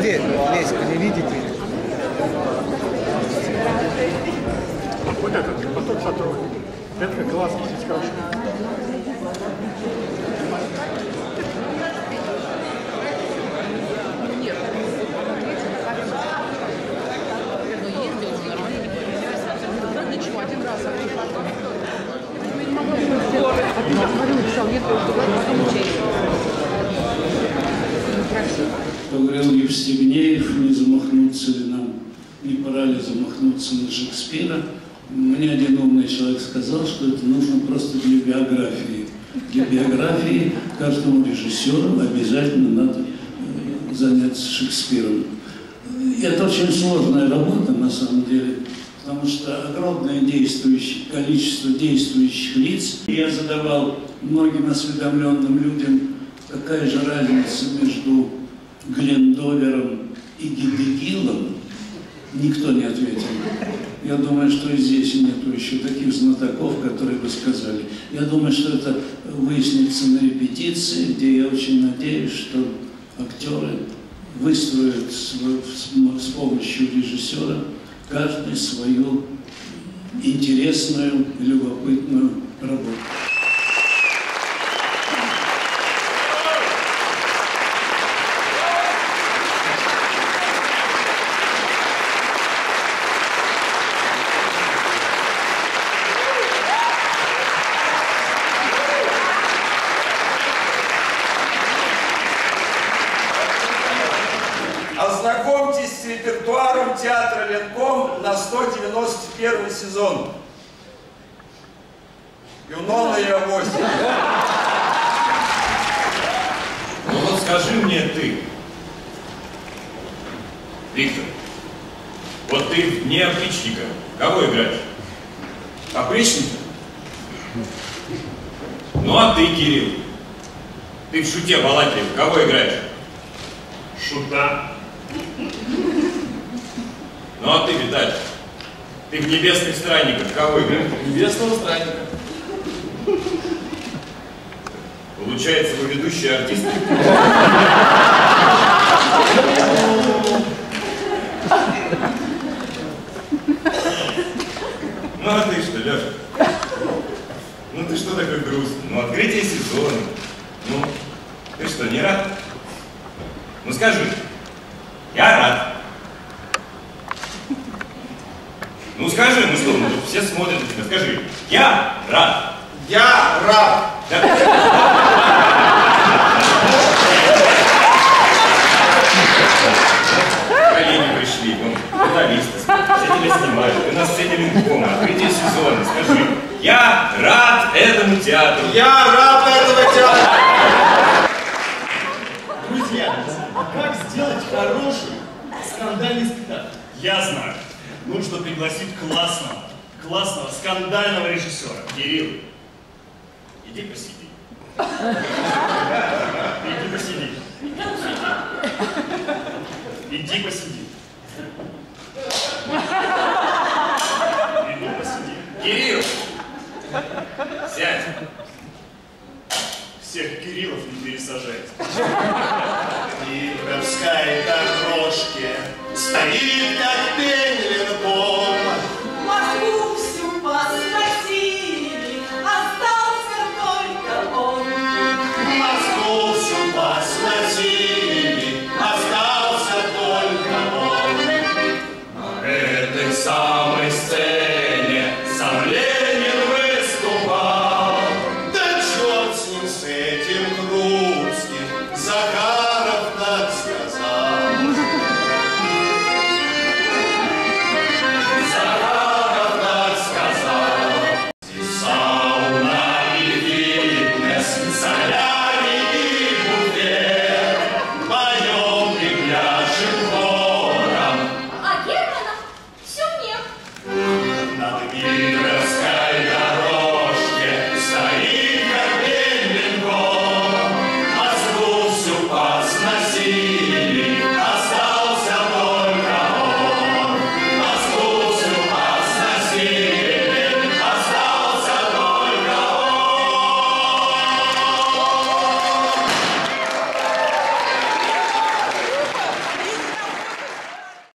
Где? Лесь, не видите? Вот этот поток сотрудник. Это класс, здесь хороший. Говорил Евстигнеев, не замахнуться ли нам, не пора ли замахнуться на Шекспира. Мне один умный человек сказал, что это нужно просто для биографии. Для биографии каждому режиссеру обязательно надо заняться Шекспиром. И это очень сложная работа на самом деле, потому что огромное количество действующих лиц. Я задавал многим осведомленным людям, какая же разница между Глендовером и Гидегилом. Никто не ответил. Я думаю, что и здесь нету еще таких знатоков, которые бы сказали. Я думаю, что это выяснится на репетиции, где я очень надеюсь, что актеры выстроят с помощью режиссера каждый свою интересную, любопытную работу. Ознакомьтесь с репертуаром театра Ленком на 191 сезон. Юнона и Авось. Ну вот скажи мне ты, Виктор, вот ты в дне опричника кого играешь? Опричника? Ну а ты, Кирилл, ты в Шуте Балакирев кого играешь? Шута. Ну а ты, Виталий, ты в «Небесных странниках» кого играешь? Небесного странника. Получается, вы ведущий артист. Ну а ты что, Леша? Ну ты что такой грустный? Ну открытие сезона. Ну, ты что, не рад? Ну скажи, я рад. Ну скажи, ну что, ну, все смотрят на тебя, скажи, я рад. Я рад. Да. Коллеги пришли, вон, журналисты, все тебя снимают, у нас все Ленком, открытие сезона, скажи, я рад этому театру. Я рад этому театру. Друзья, как сделать хороший скандальный спектакль? Я знаю. Нужно пригласить классного, скандального режиссера. Кирилл, иди посиди. Иди посиди. Иди посиди. Иди посиди. Кирилл, сядь. Всех Кириллов не пересажать. Кировской дорожке стоит